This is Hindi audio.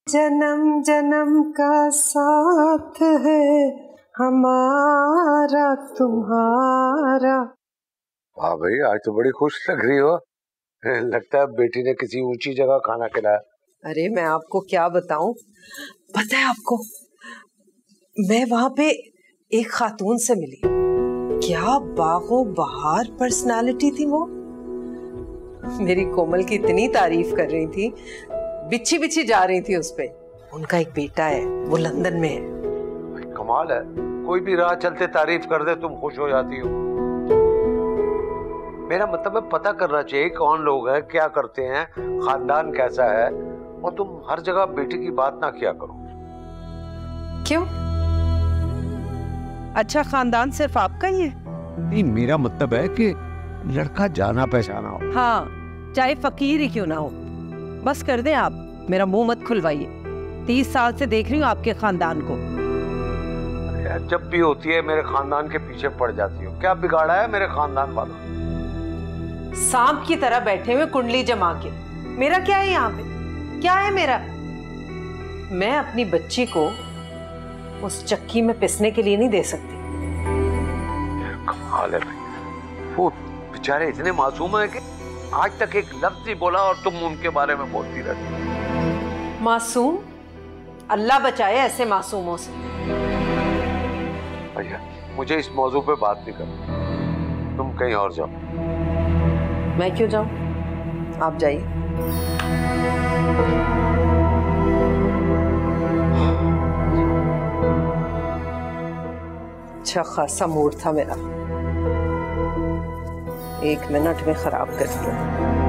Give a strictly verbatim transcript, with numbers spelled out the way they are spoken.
जन्म जन्म का साथ है हमारा तुम्हारा। वाह भाई, आज तो बड़ी खुश लग रही हो। लगता है बेटी ने किसी ऊंची जगह खाना खिलाया। अरे मैं आपको क्या बताऊं, पता है आपको, मैं वहां पे एक खातून से मिली, क्या बागो बहार पर्सनालिटी थी वो। मेरी कोमल की इतनी तारीफ कर रही थी, बिच्छी बिच्छी जा रही थी उस पे। उनका एक बेटा है, वो लंदन में है। कमाल है, कोई भी राह चलते तारीफ कर दे तुम खुश हो जाती हो। मेरा मतलब है पता करना चाहिए कौन लोग हैं, क्या करते हैं, खानदान कैसा है, और तुम हर जगह बेटी की बात ना किया करो। क्यों? अच्छा खानदान सिर्फ आपका ही है? नहीं, मेरा मतलब है कि लड़का जाना पहचाना हो। हाँ, चाहे फकीर ही क्यों ना हो। बस कर दें आप, मेरा मुंह मत खुलवाइए। तीस साल से देख रही हूँ आपके खानदान को। जब भी होती है मेरे खानदान के पीछे पड़ जाती हो। क्या बिगाड़ा है मेरे खानदान वालों? सांप की तरह बैठे हुए कुंडली जमा के। मेरा क्या है यहाँ पे? क्या है मेरा? मैं अपनी बच्ची को उस चक्की में पिसने के लिए नहीं दे सकती। कमाल है भाई, वो बेचारे इतने मासूम है कि आज तक एक लफ्ज नहीं बोला और तुम उनके बारे में बोलती रहती। मासूम? अल्लाह बचाए ऐसे मासूमों से। भैया, मुझे इस मौजू पे बात नहीं करनी, तुम कहीं और जाओ। मैं क्यों जाऊं? आप जाइए। अच्छा खासा मूड था मेरा, एक मिनट में खराब कर दिया।